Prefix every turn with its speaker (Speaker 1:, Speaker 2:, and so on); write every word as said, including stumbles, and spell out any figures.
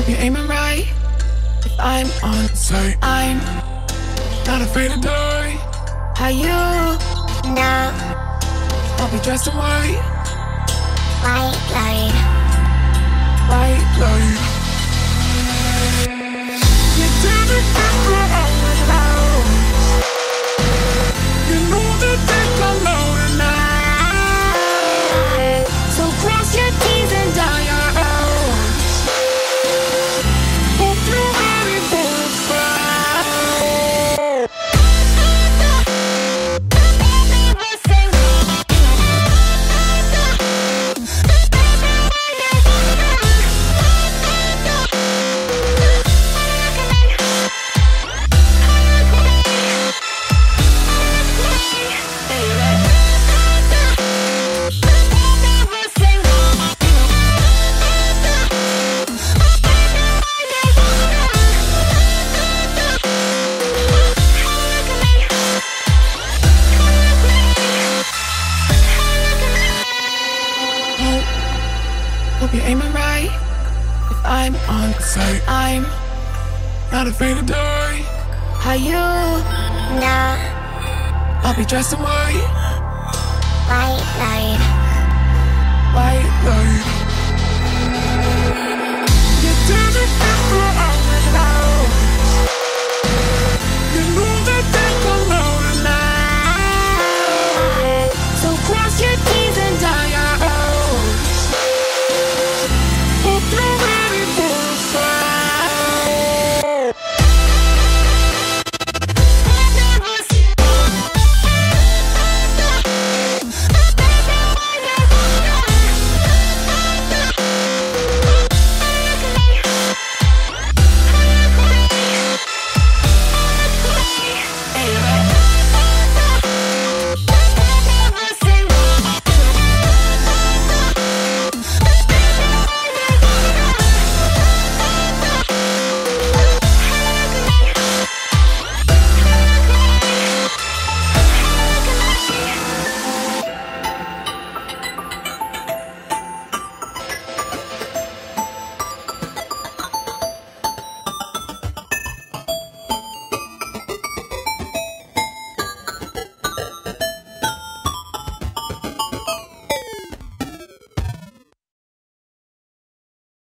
Speaker 1: Hope you're aiming right. If I'm on site, I'm not afraid to die. How you know? I'll be dressed in white. White light. White light. You tell me people always loud. You know that they come low tonight. So cross your T's and dot your O's. Hope you're ready for a fight. Hope you're aiming right. If I'm on site, I'm not afraid to die. How you know? I'll be dressed in white. White light.